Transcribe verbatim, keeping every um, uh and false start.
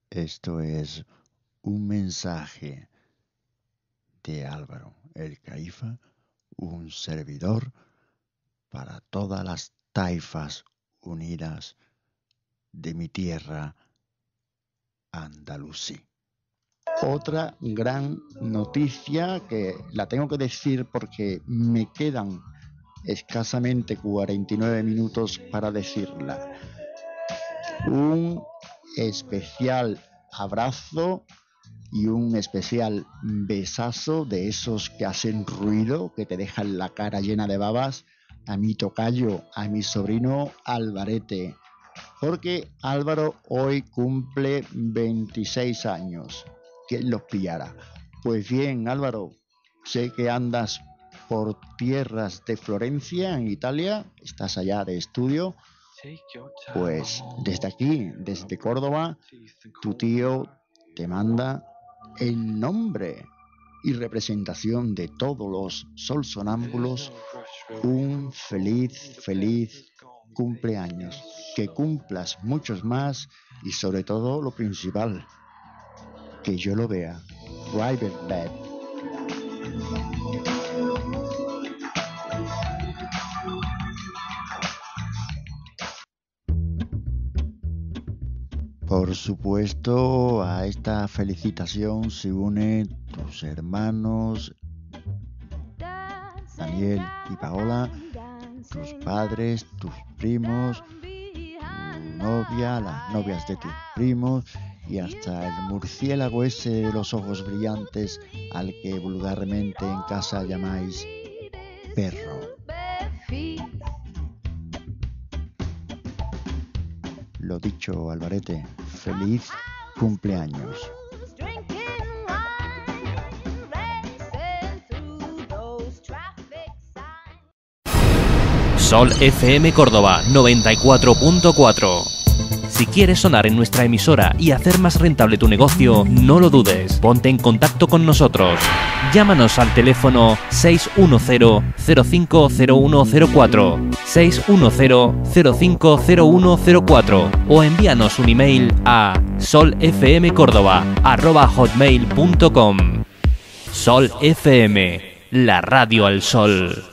Esto es un mensaje de Álvaro el Caifa, un servidor para todas las taifas unidas de mi tierra andalusí. Otra gran noticia que la tengo que decir porque me quedan escasamente cuarenta y nueve minutos para decirla. Un especial abrazo y un especial besazo de esos que hacen ruido, que te dejan la cara llena de babas, a mi tocayo, a mi sobrino Alvarete, porque Álvaro hoy cumple veintiséis años. ¿Quién los pillara? Pues bien, Álvaro, sé que andas por tierras de Florencia, en Italia, estás allá de estudio. Pues desde aquí, desde Córdoba, tu tío te manda en nombre y representación de todos los solsonámbulos un feliz, feliz cumpleaños. Que cumplas muchos más y sobre todo lo principal, que yo lo vea. Private Bed. Por supuesto, a esta felicitación se unen tus hermanos Daniel y Paola, tus padres, tus primos, tu novia, las novias de tus primos y hasta el murciélago ese de los ojos brillantes al que vulgarmente en casa llamáis perro. Lo dicho, Alvarete, feliz cumpleaños. Sol F M Córdoba noventa y cuatro punto cuatro. Si quieres sonar en nuestra emisora y hacer más rentable tu negocio, no lo dudes. Ponte en contacto con nosotros. Llámanos al teléfono seis uno cero, cero cinco cero uno cero cuatro, seis uno cero, cero cinco cero uno cero cuatro o envíanos un email a solfmcordoba arroba hotmail punto com. Sol F M, la radio al sol.